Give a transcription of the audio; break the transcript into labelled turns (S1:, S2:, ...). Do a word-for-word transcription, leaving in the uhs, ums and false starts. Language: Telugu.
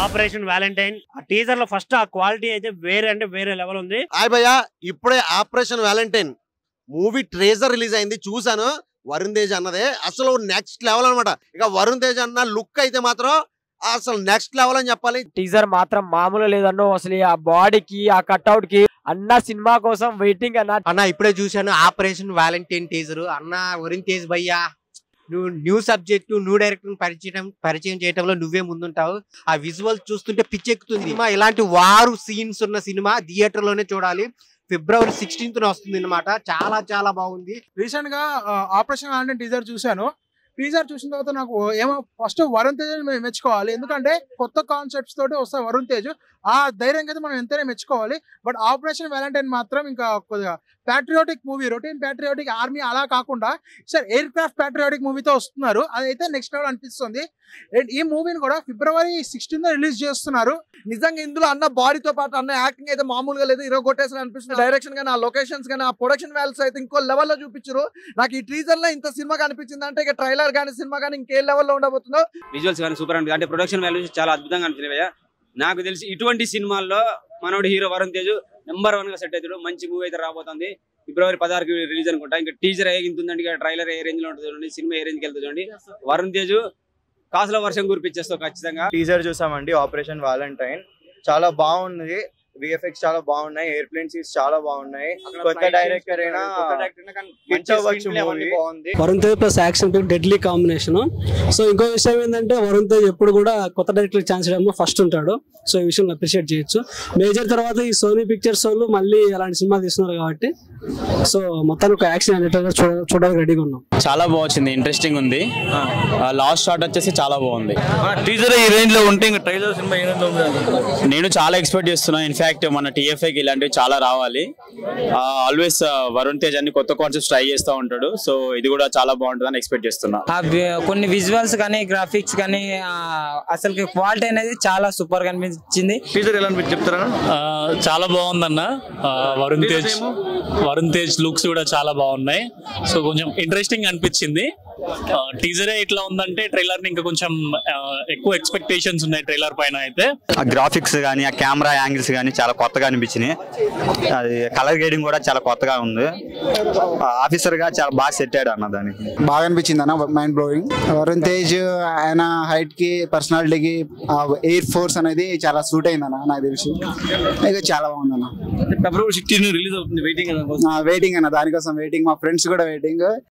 S1: ఆపరేషన్ వ్యాలంటైన్ ఆ టీజర్ లో ఫస్ట్ ఆ క్వాలిటీ అయితే వేరే అంటే వేరే లెవెల్ ఉంది.
S2: హాయ్ భయ్యా, ఇప్పుడే Operation Valentine movie teaser release అయింది, చూసాను. వరుణ్ తేజ్ అన్నదే అసలు నెక్స్ట్ లెవెల్ అనమాట. ఇక వరుణ్ తేజ్ అన్న లుక్ అయితే మాత్రం అసలు నెక్స్ట్ లెవెల్ అని చెప్పాలి.
S3: టీజర్ మాత్రం మామూలు లేదన్నో. అసలు ఆ బాడీకి ఆ కట్అవుట్ కి అన్న సినిమా కోసం వెయిటింగ్ అన్న.
S4: అన్న ఇప్పుడే చూశాను ఆపరేషన్ వ్యాలంటైన్ టీజర్. అన్న వరుణ్ తేజ్ భయ్యా, నువ్వు న్యూ సబ్జెక్ట్ న్యూ డైరెక్టర్ పరిచయం పరిచయం చేయడంలో నువ్వే ముందుంటావు. ఆ విజువల్స్ చూస్తుంటే పిచ్చెక్కుతుంది. సినిమా ఇలాంటి వారు సీన్స్ ఉన్న సినిమా థియేటర్ లోనే చూడాలి. ఫిబ్రవరి సిక్స్టీన్త్ వస్తుంది అనమాట. చాలా చాలా బాగుంది.
S5: రీసెంట్ గా ఆపరేషన్ వ్యాలంటైన్ టీజర్ చూశాను. టీజర్ చూసిన తర్వాత నాకు ఏమో ఫస్ట్ వరుణ్ తేజ్ మెచ్చుకోవాలి. ఎందుకంటే కొత్త కాన్సెప్ట్స్ తోటి వస్తాయి వరుణ్ తేజ్. ఆ ధైర్యం అయితే మనం ఎంతైనా మెచ్చుకోవాలి. బట్ ఆపరేషన్ వ్యాలంటైన్ మాత్రం ఇంకా కొద్దిగా patriotic movie, routine patriotic army అలా కాకుండా సార్ ఎయిర్ క్రాఫ్ట్ ప్యాట్రియాటిక్ మూవీతో వస్తున్నారు. అదైతే నెక్స్ట్ లెవెల్ అనిపిస్తుంది. అండ్ ఈ మూవీని కూడా ఫిబ్రవరి సిక్స్టీన్త్ రిలీజ్ చేస్తున్నారు.
S6: నిజంగా ఇందులో అన్న బాడీతో పాటు అన్న యాక్టింగ్ అయితే మామూలుగా లేదు, ఇరవై కొట్టేసిన అనిపిస్తుంది. డైరెక్షన్ కానీ ఆ లొకేషన్స్ కానీ ఆ ప్రొడక్షన్ వాల్యూస్ అయితే ఇంకో లెవెల్లో చూపించారు. నాకు ఈ టీజర్ లో ఇంత సినిమా కనిపించింది అంటే ఇక ట్రైలర్ కానీ సినిమా కానీ ఇంకే లెవెల్లో ఉండబోతుందో.
S7: విజువల్స్ కానీ సూపర్ అంటే అంటే ప్రొడక్షన్ వాల్యూస్ చాలా అద్భుతంగా అనిపించినాయి. నాకు తెలిసి ఇటువంటి సినిమాల్లో మనోడు hero Varun Tej number one గా సెట్ అవుతాడు. మంచి మూవీ అయితే రాబోతుంది. ఫిబ్రవరి పదహారుకి రిలీజ్ అనుకుంటా. ఇంకా టీజర్ ఏ ఇంతుందండి, ట్రైలర్ ఏ రేంజ్ లో ఉంటుంది చూడండి, సినిమా ఏ రేంజ్కి వెళ్తుంది చూడండి. వరుణ్ తేజ్ కాసుల వర్షం కురిపించేస్తావు ఖచ్చితంగా.
S8: టీజర్ చూసామండి ఆపరేషన్ వ్యాలంటైన్, చాలా బాగుంది. విఎఫ్ఎక్స్ చాలా బాగున్నాయి, ఎయిర్ప్లేన్ సీన్స్ చాలా బాగున్నాయి. కొత్త డైరెక్టర్ అయినా బాగుంది.
S9: Varun Tej plus action deadly combination. So ఇంకో విషయం ఏంటంటే వరుణ్ తేజ్ ఎప్పుడు కూడా కొత్త డైరెక్టర్ ఛాన్స్ ఇవ్వడంలో ఫస్ట్ ఉంటాడు. సో ఈ విషయం అప్రిషియేట్ చేయొచ్చు. మేజర్ తర్వాత ఈ సోనీ పిక్చర్స్ వాళ్ళు మళ్ళీ అలాంటి సినిమా తీస్తున్నారు కాబట్టి సో మొత్తానికి ఒక యాక్షన్ అనేటప్పుడు చూడడానికి రెడీగా ఉన్నాం.
S10: చాలా బాగుంది, ఇంట్రెస్టింగ్ ఉంది. లాస్ట్ షాట్ వచ్చేసి చాలా బాగుంది.
S11: టీజర్ ఈ రేంజ్ లో ఉంటే ఇంకా ట్రైలర్ సినిమా ఏ రేంజ్ లో ఉంది
S10: నేను చాలా ఎక్స్పెక్ట్ చేస్తున్నా. ఇన్ఫాక్ట్ మన టీఎఫ్ఐకి ఇలాంటివి చాలా రావాలి. ఆల్వేస్ వరుణ్ తేజ్ అన్ని కొత్త కాన్సెప్ట్స్ ట్రై చేస్తూ ఉంటాడు. సో ఇది కూడా చాలా బాగుంటుంది అని ఎక్స్పెక్ట్ చేస్తున్నా.
S3: కొన్ని విజువల్స్ కానీ గ్రాఫిక్స్ కానీ అసలు క్వాలిటీ అనేది చాలా సూపర్ గా అనిపించింది.
S11: టీజర్ ఎలా అనిపించి చెప్తారా?
S12: చాలా బాగుందన్న. వరుణ్ తేజ్ వరుణ్ తేజ్ లుక్స్ కూడా చాలా బాగున్నాయి. సో కొంచెం ఇంట్రెస్టింగ్ అనిపించింది. టీజరే ఇట్లా ఉందంటే ట్రైలర్ ని ఇంకా కొంచెం ఎక్కువ ఎక్స్పెక్టేషన్స్ ఉన్నాయి ట్రైలర్ పైన. అయితే
S10: ఆ గ్రాఫిక్స్ కానీ ఆ కెమెరా యాంగిల్స్ కానీ చాలా కొత్తగా అనిపించినాయి. అది కలర్ గ్రేడింగ్ కూడా చాలా కొత్తగా ఉంది. ఆఫీసర్ గా చాలా బాగా సెట్ అయ్యాడు అన్న. దానికి
S13: బాగా అనిపించింది అన్న, మైండ్ బ్లోయింగ్. వరుణ్ తేజ్ ఆయన హైట్ కి పర్సనాలిటీకి ఎయిర్ ఫోర్స్ అనేది చాలా సూట్ అయింది అన్న నాకు తెలిసి. ఇక చాలా బాగుంది అన్న.
S11: ఫిబ్రవరి సిక్స్టీన్ రిలీజ్ అవుతుంది. వెయిటింగ్
S13: వెయిటింగ్ అన్న, దానికోసం వెయిటింగ్. మా ఫ్రెండ్స్ కూడా వెయిటింగ్.